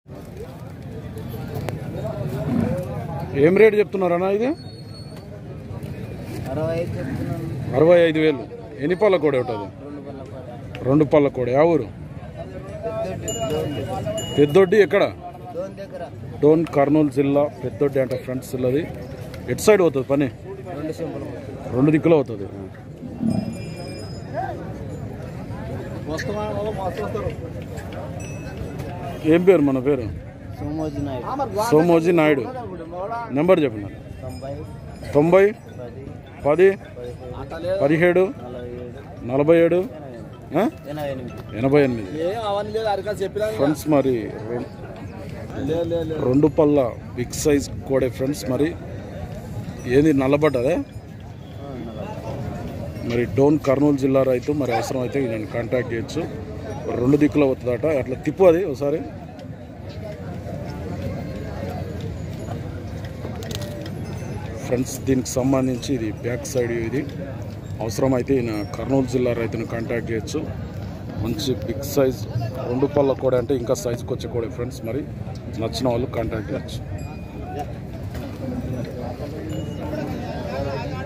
ఏం రేట్ చెప్తున్నారన్నా ఇది? 65,000. ఎన్ని పళ్ళ కోడి ఉంటుంది? 2 పళ్ళ కోడి. ఆ ఊరు? పెద్దొడ్డి. ఎక్కడ? డోన్, కర్నూలు జిల్లా పెద్దొడ్డి అంటే ఫ్రెండ్స్. ఇల్లది ఎటు సైడ్ అవుతుంది పని? 2 దిక్కులు అవుతుంది. ఏం పేరు మన పేరు? సోమోజీ నాయుడు. నెంబర్ చెప్పిన 90 10 17 47 88. ఫ్రెండ్స్ మరి 2 పళ్ళ బిగ్ సైజ్ కోడే ఫ్రెండ్స్. మరి ఏది నల్లబడ్డదే? మరి డోన్ కర్నూలు జిల్లా రైతు. మరి అవసరం అయితే నేను కాంటాక్ట్ చేయొచ్చు. 2 దిక్కులు అవుతుందట. అట్లా తిప్పు అది ఒకసారి. ఫ్రెండ్స్ దీనికి సంబంధించి ఇది బ్యాక్ సైడ్. ఇది అవసరం అయితే ఈయన కర్నూలు జిల్లా రైతును కాంటాక్ట్ చేయొచ్చు. మంచి బిగ్ సైజ్ 2 పళ్ళ కోడి అంటే ఇంకా సైజుకి వచ్చే కోడి ఫ్రెండ్స్. మరి నచ్చిన వాళ్ళు కాంటాక్ట్ చేయొచ్చు.